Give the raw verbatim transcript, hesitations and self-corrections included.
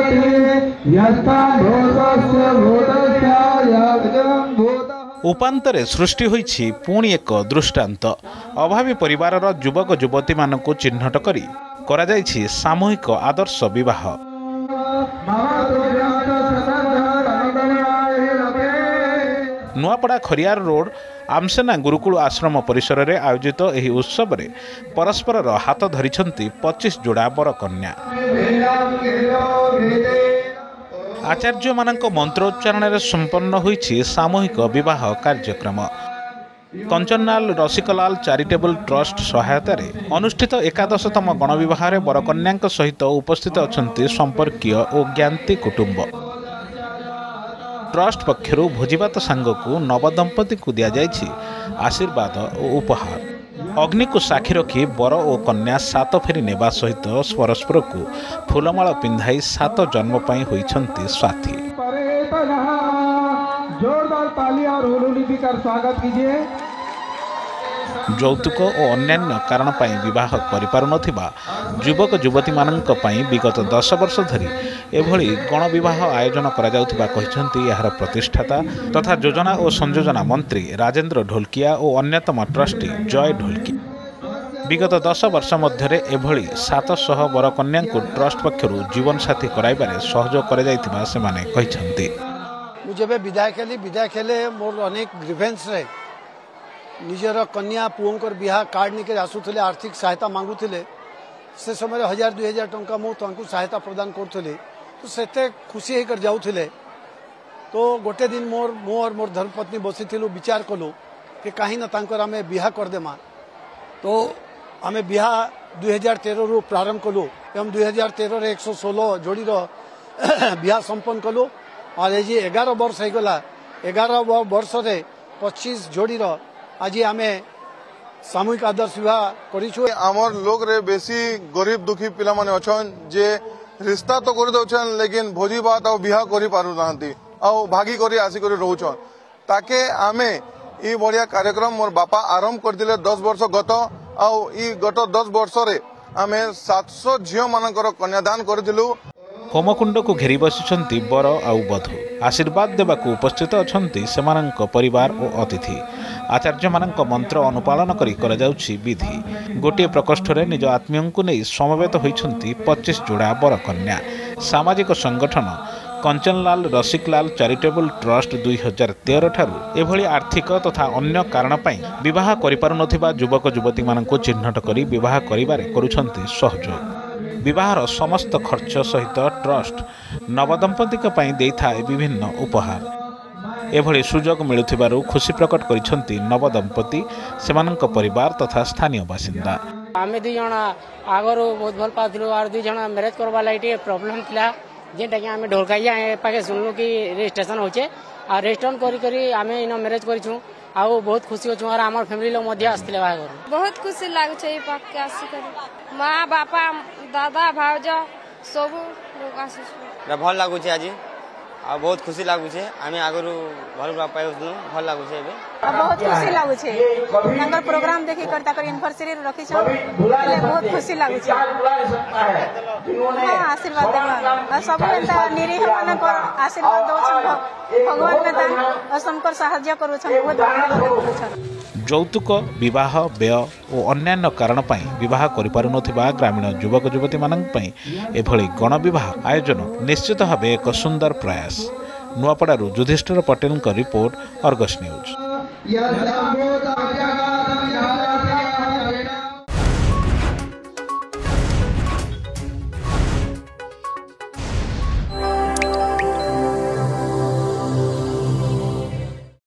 उपांतरे सृष्टि होईछि पुणी एक दृष्टांत। अभावी परिवारर युवक युवती मानकु चिन्हट करी करा जाईछि सामूहिक आदर्श विवाह। नुआपड़ा खरियार रोड आमसेना गुरुकुल आश्रम परिसर में आयोजित एही उत्सव में परस्पर हाथ धरिछंती पच्चीस जोड़ा बर कन्या। आचार्य मानक मंत्रोच्चारण में संपन्न होईछि सामूहिक विवाह कार्यक्रम। कंचनलाल रसिकलाल चैरिटेबल ट्रस्ट सहायता अनुष्ठित एकादशतम गणविवाह बरकन्या सहित उपस्थित अछंती संपर्कीय और ज्ञाति कुटुंब। ट्रस्ट पक्षर भोजीभात सांगकू नवदंपति को दि जाइछि आशीर्वाद और उपहार। अग्नि को साक्षी रखी बर और कन्या सात फेरी नेबा सहित परस्पर को फूलमाल पिंधाई सात जन्म पाई होइछंती साथी। जोरदार ताली और हुलुली देकर स्वागत कीजिए। यौतुक और अन्यान्य कारण पाई विवाह करिपारु नथिबा युवक युवती माननक पाई विगत दस वर्ष धरी एभली गण विवाह आयोजन करा जाउथिबा कहिसंती यार प्रतिष्ठाता तथा योजना और संयोजना मंत्री राजेंद्र ढोलकिया और अन्यतम ट्रस्टी जय ढोलकिया। विगत दस वर्ष मध्य एभली सात सौ बरकन्या को ट्रस्ट पक्षर जीवन साथी कराइबारे सहयोग करा जाइथिबा से माने कहिसंती। मुझे विदाय खेली विदाय खेले मोर अनेक ग्रीवेंस रे निजर कन्या पुओंकर बिहा कार्ड निके आसुले आर्थिक सहायता मांगुले से समय हजार दुई हजार टंका मु तांकु सहायता प्रदान करुले तो सेते खुशी होकर जाऊले। तो गोटे दिन मोर मोर मोर धर्मपत्नी बसी विचार कलु कि कहीं ना तांकर आमे बिहा करदेमा। तो आमे बिहा दुई हजार तेरह रु प्रारंभ कलु एवं दुई हजार तेरह एक सौ सोलह जोड़ी बिहा संपन्न कलु और ये एगार वर्ष हो गला। एगार वर्ष रे पच्चीस जोड़ी आज आमे सामूहिक आदर्श विवाह करिछु। आमर लोग रे बेसी गरीब दुखी पिला माने अछन जे रिश्ता तो कर दउछन लेकिन भोजी बात और बिहा करि पारु नाहंती और भागी करी आसी करी रहउछन ताके आमे ई बढ़िया कार्यक्रम मोर बापा आरंभ कर दिले दस वर्ष गत और ई गत दस वर्ष रे आमे सात सौ झियो मानकर कन्यादान करदिलु। होमकुंड को घेरी बसिछंती बर आउ बधू। आशीर्वाद देवाक उपस्थित अछंती सेमानंक परिवार और अतिथि। आचार्य मानंक मंत्र अनुपालन करी करा जाउछि विधि। गोटे प्रकोष्ठ रे निज आत्मीय को नहीं समवेत होइछंती पच्चीस जोड़ा बर कन्या। सामाजिक संगठन कंचनलाल रसिकलाल चैरिटेबल ट्रस्ट दुई हजार तेरह ठारू एभली आर्थिक तथा अन्य कारण पाई विवाह करिपारु नथिबा युवक युवती मानंको चिन्हट करी विवाह करिबारे करूछंती सहयोग। विवाहर समस्त खर्च सहित ट्रस्ट नवदंपति देइथाए विभिन्न उपहार। एभली सुजोग मिलुथिबारु खुशी प्रकट करिसंती नवदंपति सेमानंक परिवार तथा स्थानीय बासिंदा। आमे दुई जण आगरो बहुत भल पाथलु और दुई जण मैरेज करबा लाइटे प्रॉब्लम थिला जेटा कि आमे ढोलकाइया पाके सुनलु कि रजिस्ट्रेशन होचे आ रजिस्ट्रेशन करी करी आमे इनो मैरेज करिछु आ बहुत खुशी होछु और हमर फैमिली लोग मध्य आस्थिले बागर बहुत खुशी लागु छै पाक के आसी करी मां बापा दादा भाउजा सब लोग आसी छै भल लागु छै आज आ बहुत खुशी लागु छै आमे आगरु भल पाइ होतनु भल लागु छै एबे बहुत खुशी लागु छै नंगर प्रोग्राम देखि करता कर एनिवर्सरी रखि छ ले बहुत खुशी लागु छै आशीर्वाद देबा सब एंता निरीह माने पर आशीर्वाद दो छ भगवान में ता असंकर सहायता करू छ बहुत। यौतुक विवाह व्यय और अन्यान्य कारण पाई विवाह करिपारु नथिबा ग्रामीण युवक युवती मानन पाई एभली गण विवाह आयोजन निश्चित भाव एक सुंदर प्रयास। नुआपड़ारू Yudhishthir Patel report, Argus news.